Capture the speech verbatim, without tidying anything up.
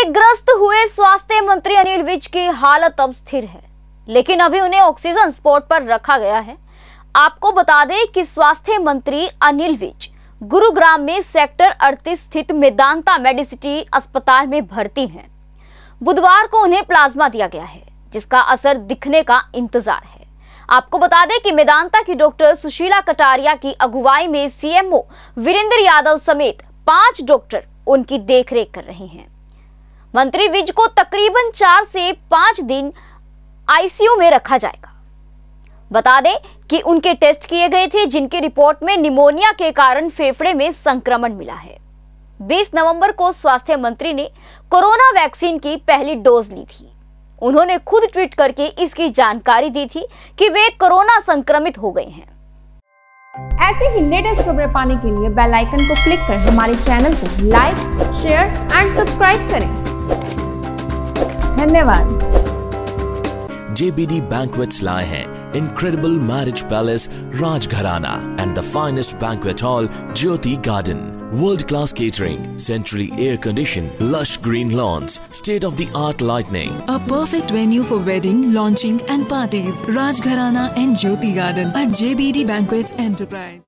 क्षतिग्रस्त हुए स्वास्थ्य मंत्री अनिल विज की हालत अब स्थिर है, लेकिन अभी उन्हें ऑक्सीजन सपोर्ट पर रखा गया है। आपको बता दें कि स्वास्थ्य मंत्री अनिल विज गुरुग्राम में सेक्टर अड़तीस स्थित मेदांता मेडिसिटी अस्पताल में भर्ती हैं। बुधवार को उन्हें प्लाज्मा दिया गया है, जिसका असर दिखने का इंतजार है। आपको बता दें कि मेदांता की डॉक्टर सुशीला कटारिया की अगुवाई में सीएमओ वीरेंद्र यादव समेत पांच डॉक्टर उनकी देखरेख कर रहे हैं। मंत्री विज को तकरीबन चार से पांच दिन आईसीयू में रखा जाएगा। बता दें कि उनके टेस्ट किए गए थे, जिनकी रिपोर्ट में निमोनिया के कारण फेफड़े में संक्रमण मिला है। बीस नवंबर को स्वास्थ्य मंत्री ने कोरोना वैक्सीन की पहली डोज ली थी। उन्होंने खुद ट्वीट करके इसकी जानकारी दी थी कि वे कोरोना संक्रमित हो गए हैं। ऐसे ही लेटेस्ट खबरें पाने के लिए बेल आइकन को क्लिक कर हमारे चैनल को लाइक, शेयर एंड सब्सक्राइब करें। धन्यवाद। J B D Banquets लाए हैं incredible marriage palace Rajgharana and the finest banquet hall Jyoti Garden. World-class catering, centrally air-conditioned, lush green lawns, state-of-the-art lighting. A perfect venue for wedding, launching and parties. Rajgharana and Jyoti Garden at J B D Banquets Enterprise.